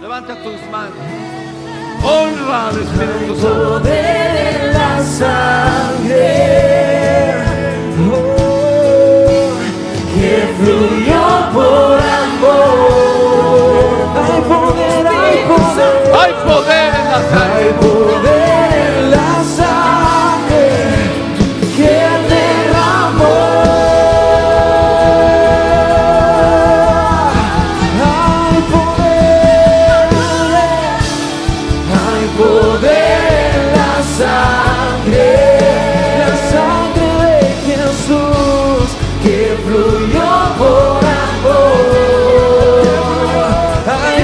Levanta tus manos. Honra al Espíritu Santo. Poder en la sangre, que fluyó por amor. Hay poder, hay poder. Hay poder en la Hay sangre. poder en la sangre que derramó. Hay poder en la sangre de Jesús que fluyó por amor. Hay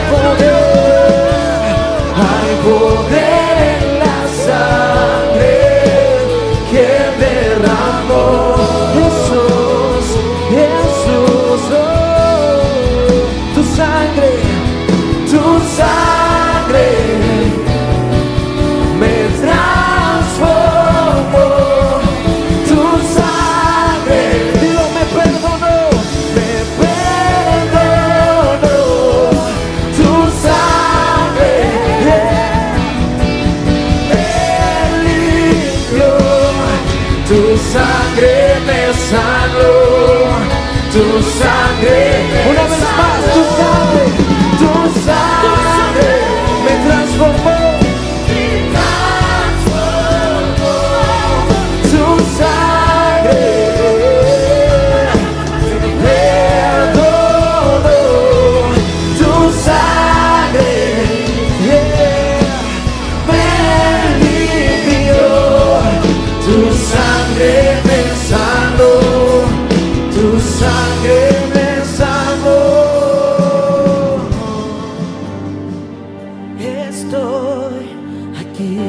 poder en la sangre que derramó. Jesús, Jesús, oh, tu sangre me transformó. Tu sangre, Dios me perdonó. Tu sangre me limpió. Tu sangre me sanó. Tu sangre me una vez más, tu sangre me transformó. Tu sangre me perdonó. Tu sangre me limpió. Tu sangre me sanó. Tu sangre me sanó. Estoy aquí,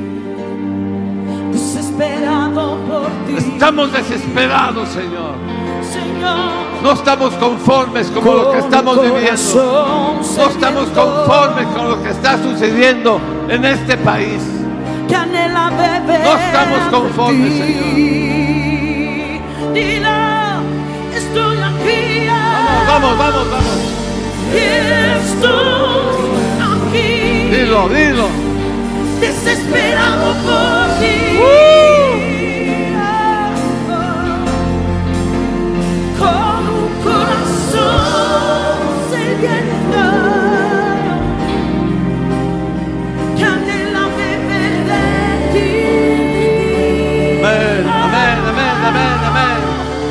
desesperado por ti. Estamos desesperados, Señor. Señor, No estamos conformes con lo que estamos viviendo. No estamos conformes con lo que está sucediendo en este país. que anhela beber. No estamos conformes, de ti. Dile, estoy aquí. Vamos, vamos, vamos. Estoy aquí. Dilo. Desesperado por ti. Con un corazón sediento que anhela beber de ti. Amén, amén, amén, amén, amén.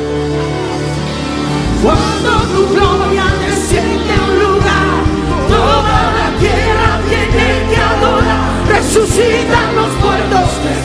Cuando tu gloria desciende a un lugar, toda la tierra tiene que adorar. Resucitan los muertos,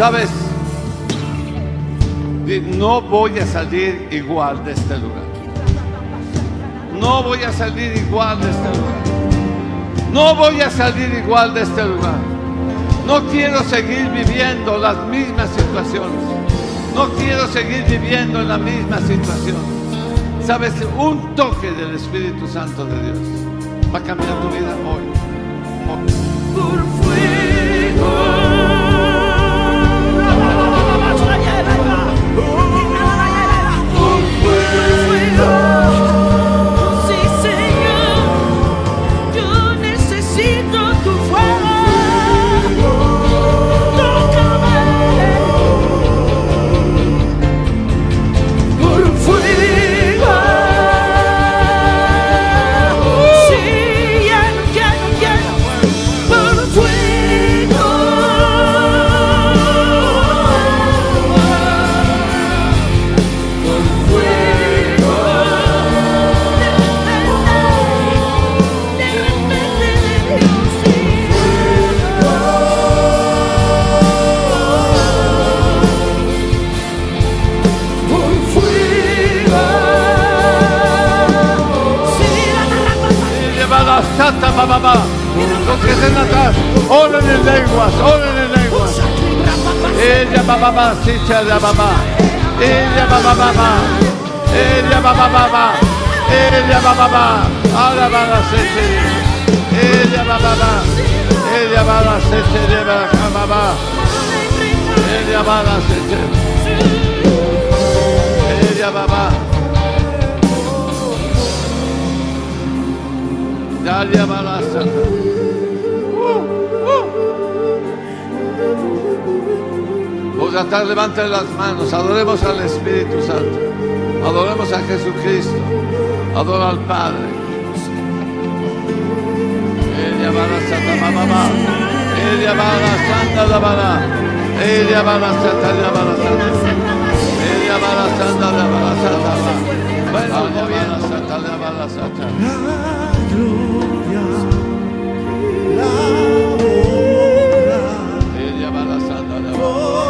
¿Sabes? No voy a salir igual de este lugar. No voy a salir igual de este lugar. No voy a salir igual de este lugar. No quiero seguir viviendo las mismas situaciones. No quiero seguir viviendo en la misma situación. ¿Sabes? Un toque del Espíritu Santo de Dios va a cambiar tu vida hoy. Por fuego. Por fuego. Sí, Señor, yo necesito tu fuego. Tócame. Por fuego. Sí, lleno. Por fuego. Por fuego. Por fuego. Lleva la santa bababa. Los que estén atrás, oren en lenguas, oren en lenguas. Ella bababa, sicha la babá. Ella bababa. Ella bababa. Ella bababa. Ahora va la seche. Ella bababa. Ella va la seche de bababa. Ella va la seche. Ella babá. Dalia va la santa. Por atrás levanten las manos, adoremos al Espíritu Santo, adoremos a Jesucristo, adora al Padre. Ella va la santa mamá, ella va la santa la vara, ella va la santa la vara santa, ella va la santa la vara santa. Bueno, ella va la santa la vara santa. Ella va la santa la vara.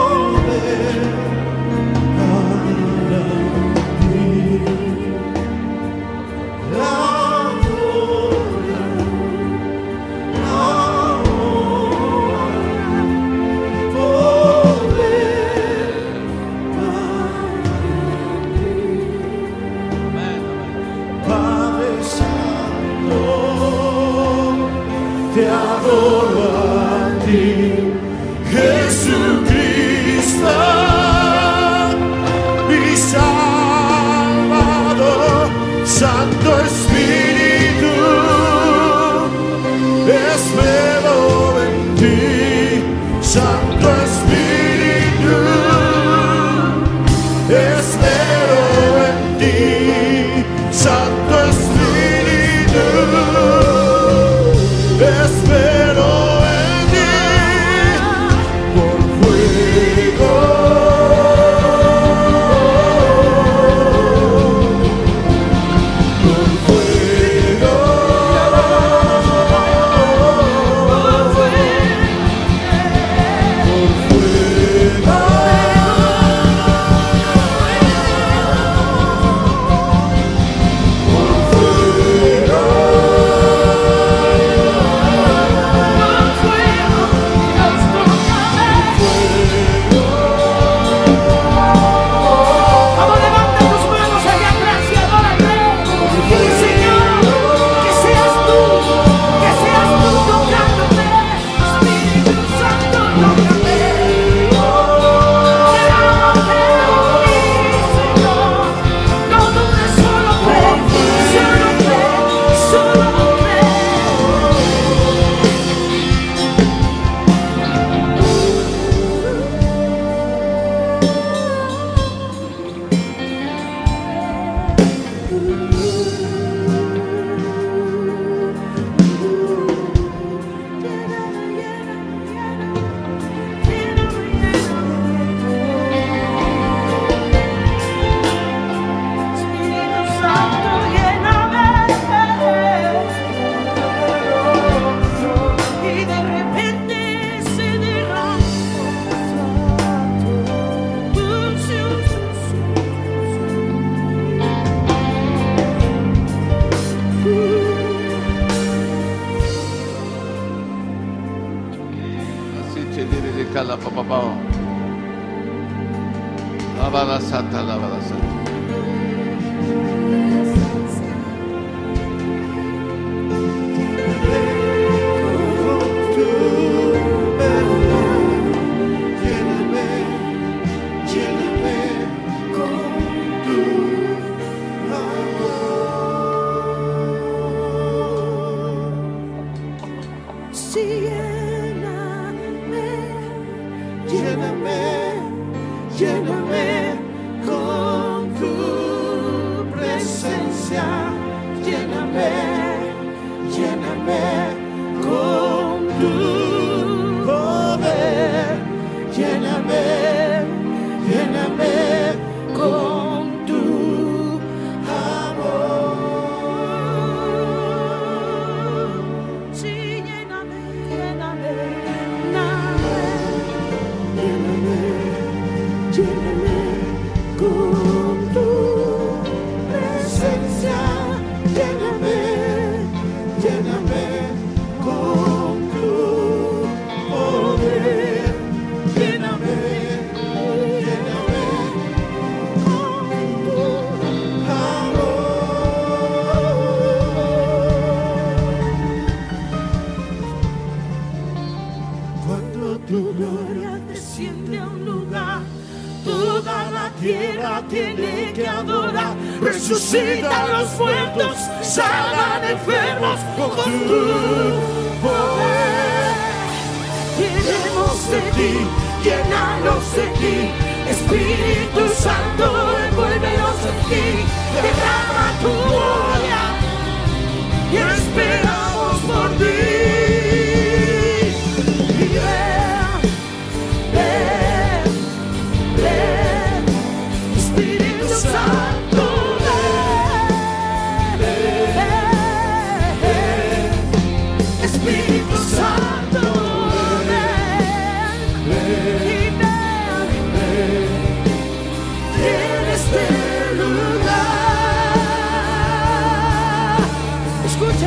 Te adoro a ti, Jesucristo, mi Salvador, Santo Espíritu, espero en ti, Santo Espíritu, espero en ti, Santo Espíritu. Espero en ti, por fuego. Por fuego. Resucita a los muertos, sanan enfermos con tu poder. Queremos de ti, llénanos de ti, Espíritu Santo, envuélvenos en ti, derrama tu gloria y esperamos por ti. Y ven, Espíritu Santo. Espíritu Santo, ven en este lugar. Escucha,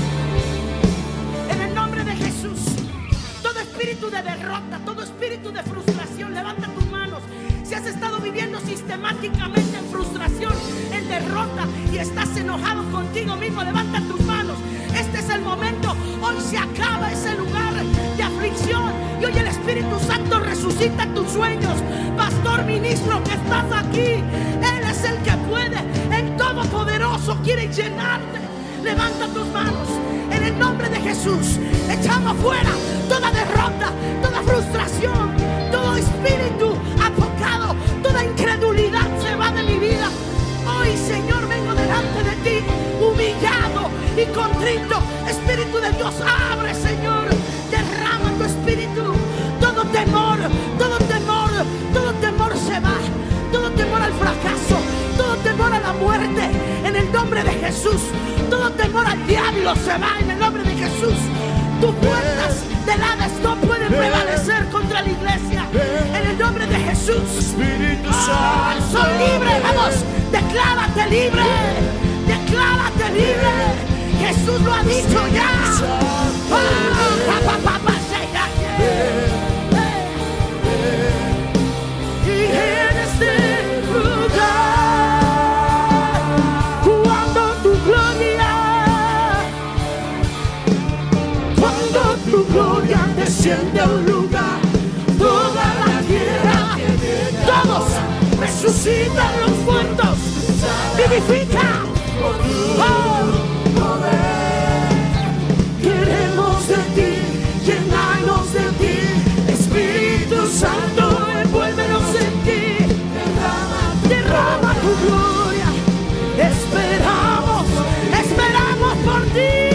en el nombre de Jesús, todo espíritu de derrota, todo espíritu de frustración, levanta tus manos. Si has estado viviendo sistemáticamente en frustración, en derrota y estás enojado contigo mismo, levanta tus manos. Este es el momento. Hoy se acaba ese lugar de aflicción y hoy el Espíritu Santo resucita tus sueños. Pastor, ministro que estás aquí, Él es el que puede. El Todopoderoso quiere llenarte. Levanta tus manos en el nombre de Jesús. Echamos fuera toda derrota, toda frustración, todo espíritu apocado, toda incredulidad se va de mi vida. Hoy, Señor, vengo delante de ti humillado y contrito. Espíritu de Dios, abre, Señor, derrama tu espíritu. Todo temor, todo temor, todo temor se va. Todo temor al fracaso, todo temor a la muerte, en el nombre de Jesús. Todo temor al diablo se va en el nombre de Jesús. Tus puertas del Hades no pueden prevalecer contra la iglesia, en el nombre de Jesús. Espíritu Santo, soy libre, vamos, declárate libre, declárate libre. Jesús lo ha dicho ya. Y en este lugar, cuando tu gloria desciende a un lugar, toda la tierra, todos resucitan los muertos, vivifica. Queremos de ti, llenarnos de ti, Espíritu Santo, envuélvenos en ti, derrama tu gloria, esperamos, esperamos por ti.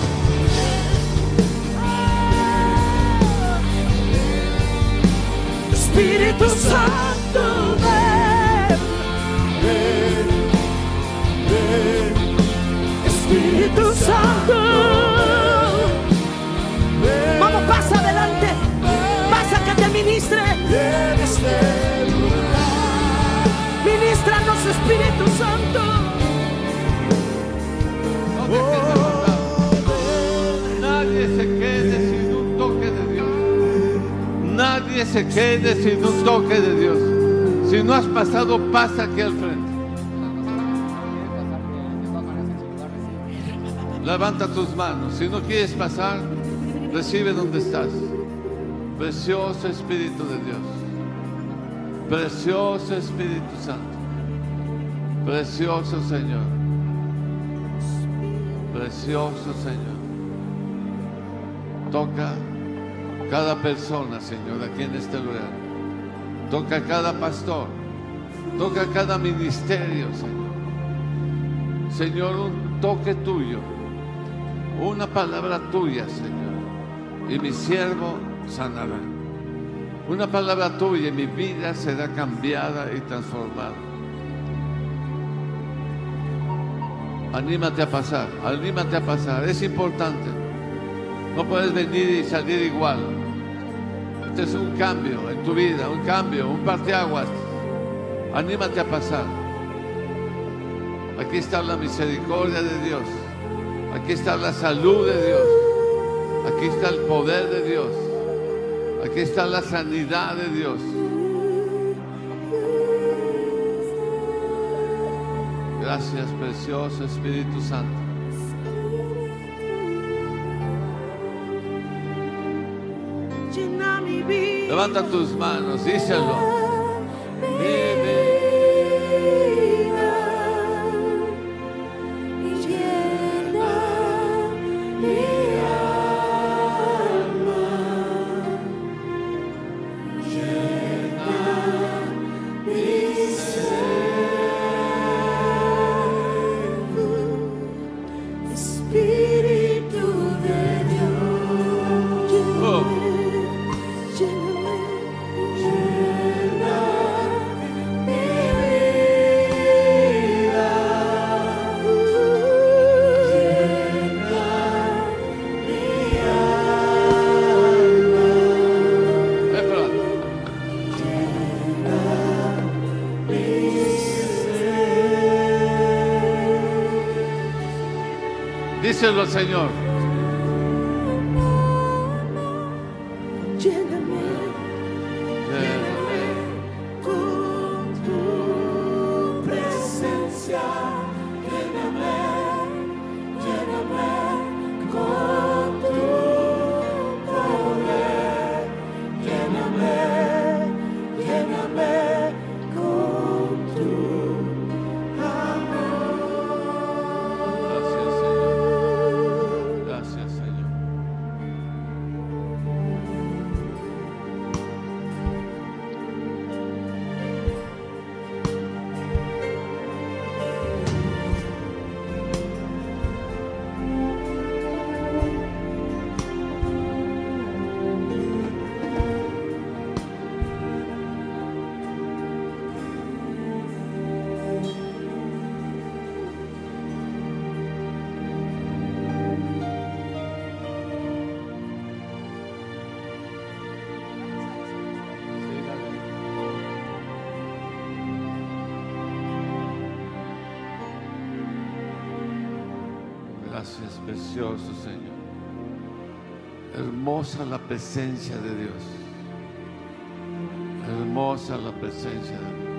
Espíritu Santo, ven, nadie se quede sin un toque de Dios. Si no has pasado, pasa aquí al frente. Levanta tus manos. Si no quieres pasar, recibe donde estás. Precioso Espíritu de Dios. Precioso Espíritu Santo. Precioso Señor. Precioso Señor. Toca cada persona, Señor, aquí en este lugar. Toca a cada pastor. Toca a cada ministerio, Señor. Señor, un toque tuyo. Una palabra tuya, Señor. Y mi siervo sanará. Una palabra tuya y mi vida será cambiada y transformada. Anímate a pasar, anímate a pasar. Es importante. No puedes venir y salir igual. Este es un cambio en tu vida, un cambio, un parteaguas. Anímate a pasar. Aquí está la misericordia de Dios. Aquí está la salud de Dios. Aquí está el poder de Dios. Aquí está la sanidad de Dios. Gracias, precioso Espíritu Santo. Llena mi vida. Levanta tus manos, díselo. Díselo al Señor. Lléname con tu presencia. Lléname con tu poder. Lléname con tu amor. Gracias, Señor. Gracias, precioso Señor. Hermosa la presencia de Dios. Hermosa la presencia de Dios.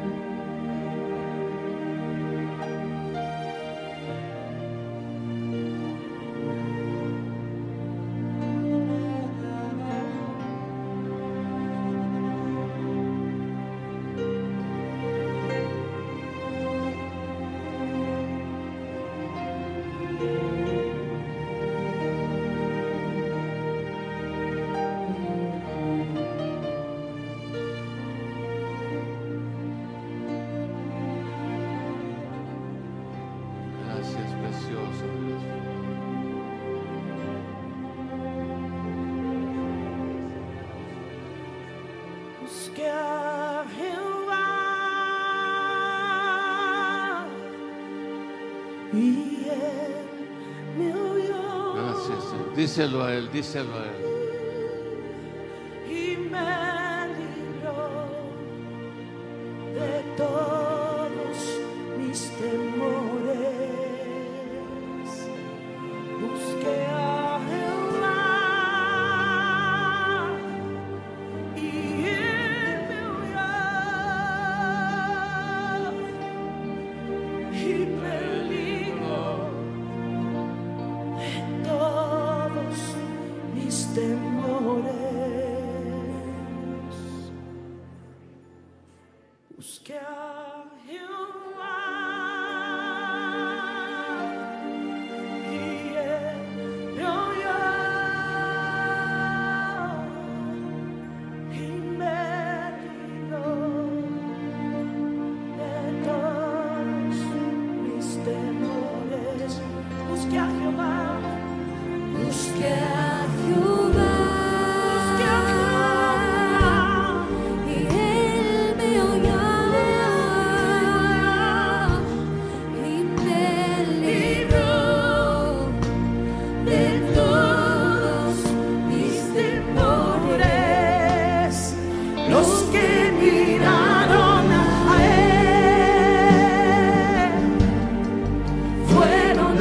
Gracias, precioso Dios. Busqué a Jehová y él me oyó. Gracias, Señor. Díselo a Él, díselo a Él. Y me libró de todos mis temores. Busqué a Jehová y temores. Busqué a Jehová y Él me oyó y me libró de todos mis temores. Busqué a Jehová. Busqué a Jehová, Busqué a Jehová y Él me oyó y me libró de todos mis temores. los que miraron a Él fueron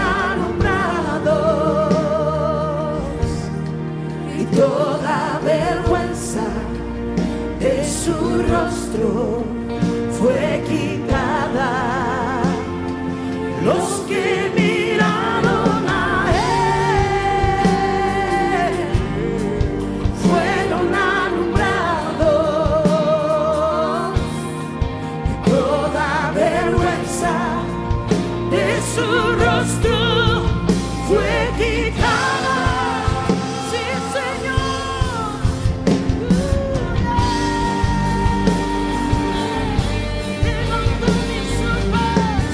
alumbrados y toda vergüenza de su rostro fue quitada. Los que miraron a Él fueron alumbrados y toda vergüenza de su rostro fue quitada. Sí, Señor. Levanto mis ojos.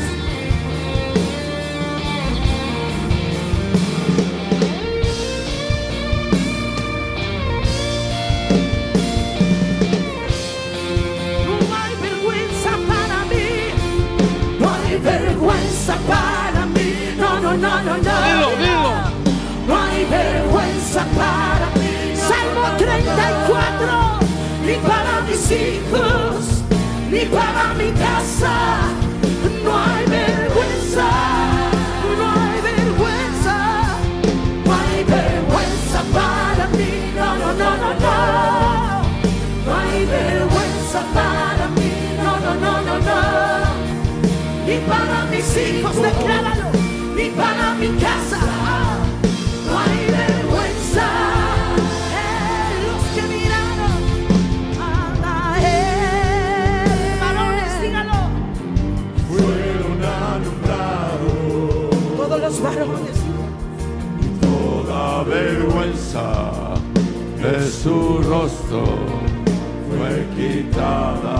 No hay vergüenza para mí. No hay vergüenza para mí. No, no, no, no, no. Dilo, dilo. No hay vergüenza para mí. Salmo 34. Ni para mis hijos, ni para mi casa. No hay vergüenza. No hay vergüenza. No hay vergüenza para mí. No, no, no, no, no. No hay vergüenza para mí. No, no, no, no, no. Ni para mis hijos, decláralo. Ni para mi casa. No hay vergüenza. Los que miraron a Él, varones, dígalo. Fueron alumbrados, Todos los varones. toda vergüenza De su rostro fue quitada.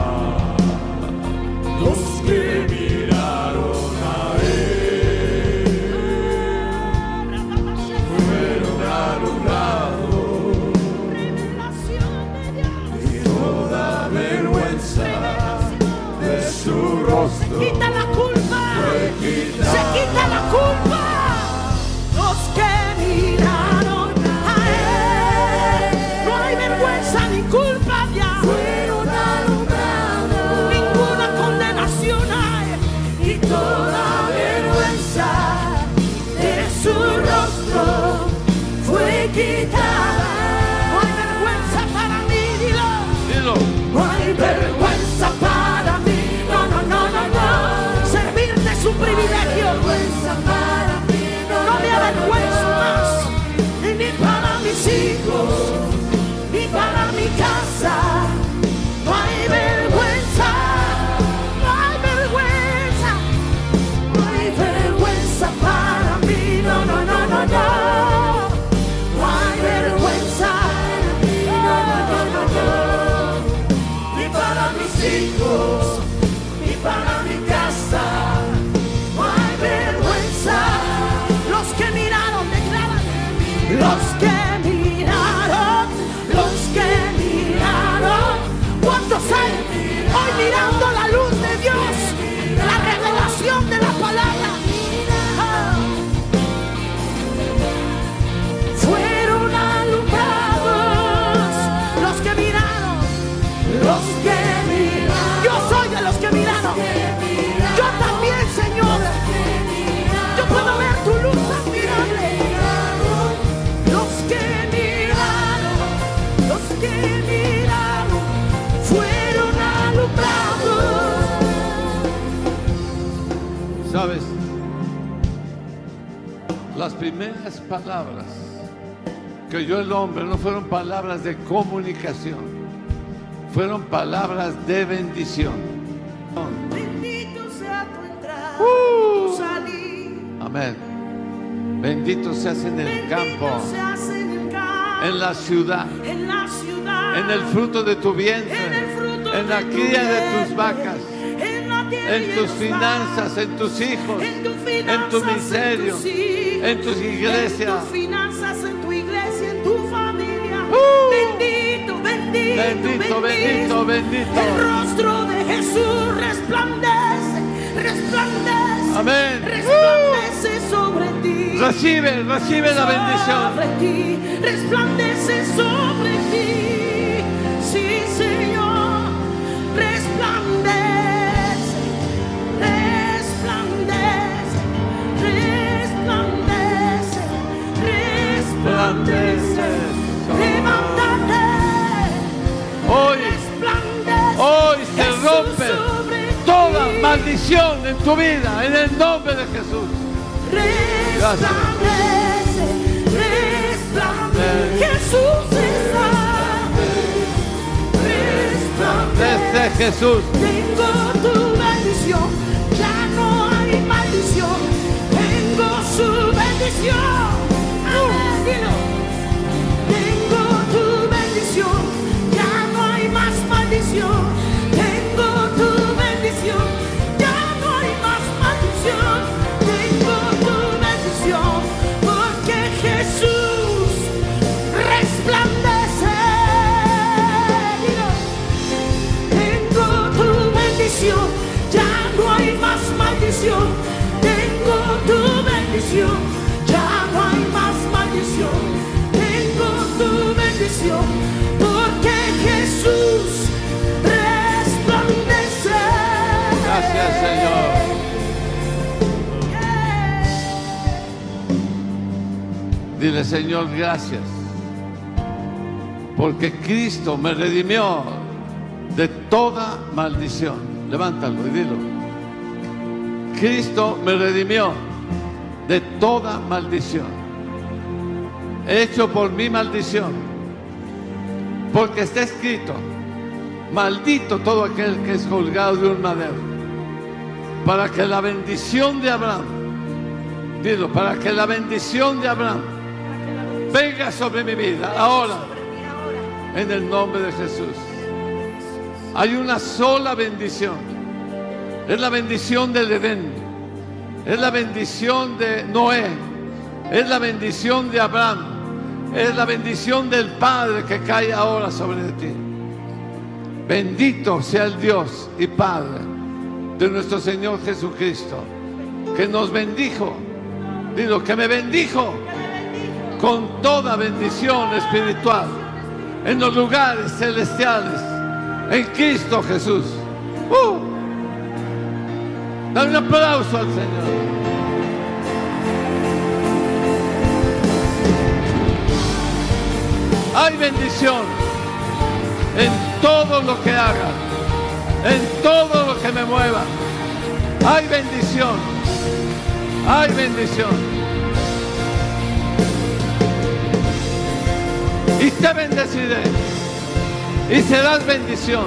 Los que miraron a Él fueron alumbrados, Revelación de Dios. y toda vergüenza de su rostro Quita la culpa. fue quitada. Se quita la culpa. Los que miraron a Él. No hay vergüenza ni culpa ya. fueron alumbrados Ninguna condenación hay. y toda vergüenza De su rostro fue quitada. no hay vergüenza para mí, dilo. Dilo. No hay vergüenza para mí. No, no, no, no, no. Servirte es un privilegio. Vergüenza para mí, No me avergüenzo más. Ni para mis hijos, ni para mi casa. No hay vergüenza. No hay vergüenza. No hay vergüenza para mí. No, no, no, no, no. No hay vergüenza. No, no, no, no, no. Ni para mis hijos, ni para mi casa. No hay vergüenza. Los que miraron, declaran. Los que miraron, los que miraron. ¿Cuántos hay hoy mirando la luz de Dios? La revelación de la palabra. Ah. Fueron alumbrados los que miraron. Los que miraron. Yo soy de los que miraron. Yo también, Señor. Yo puedo ver tu luz admirable. Los que miraron, los que miraron, fueron alumbrados. ¿Sabes? Las primeras palabras que oyó el hombre no fueron palabras de comunicación, fueron palabras de bendición. Bendito sea tu entrada y tu salir. Amén. Bendito seas en el campo, Bendito seas en el campo, en la ciudad, en la ciudad, en el fruto de tu vientre, en el fruto en la de tu cría de tus vientre, vacas, en la tierra y en tus los finanzas, en tus hijos, en tus en finanzas, tu ministerio, en tus hijos, en tus iglesias. en tus finanzas, en tu iglesia, en tu familia. Bendito, bendito, Bendito, bendito, bendito. El rostro de Jesús resplandece, resplandece, Amén. resplandece sobre ti. Recibe la bendición. Sobre ti, resplandece sobre ti. Sí, Señor, resplandece, resplandece, resplandece, resplandece. Levántate, Hoy resplandece. Hoy se Jesús rompe sobre toda ti. maldición en tu vida, en el nombre de Jesús. Resplandece, resplandece. Jesús está. Resplandece. Desde Jesús. Tengo tu bendición, ya no hay maldición. Tengo su bendición. Amén, dilo. Tengo tu bendición, ya no hay más maldición. Tengo tu bendición, ya no hay más maldición. Tengo tu bendición, porque Jesús resplandece. Dilo. Tengo tu bendición, ya no hay más maldición. Tengo tu bendición, ya no hay más maldición. Tengo tu bendición, porque Jesús resplandece. Gracias, Señor. Dile, Señor, gracias. Porque Cristo me redimió de toda maldición. Levántalo y dilo. Cristo me redimió de toda maldición. Hecho por mi maldición. Porque está escrito: maldito todo aquel que es colgado de un madero. Para que la bendición de Abraham, dilo, para que la bendición de Abraham venga sobre mi vida ahora, en el nombre de Jesús. Hay una sola bendición. Es la bendición del Edén. Es la bendición de Noé. Es la bendición de Abraham. Es la bendición del Padre que cae ahora sobre ti. Bendito sea el Dios y Padre de nuestro Señor Jesucristo, que nos bendijo. Dilo, que me bendijo con toda bendición espiritual en los lugares celestiales en Cristo Jesús. Da un aplauso al Señor. Hay bendición en todo lo que haga, en todo lo que me mueva. Hay bendición, hay bendición. Y te bendeciré y serás bendición.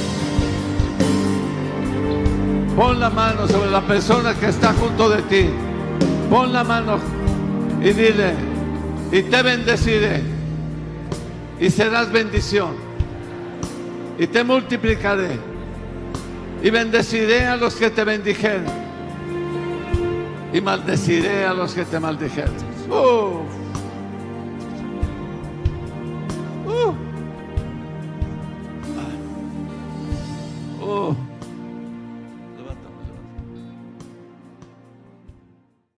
Pon la mano sobre la persona que está junto de ti. Pon la mano y dile: y te bendeciré y serás bendición. Y te multiplicaré y bendeciré a los que te bendijeren y maldeciré a los que te maldijeren.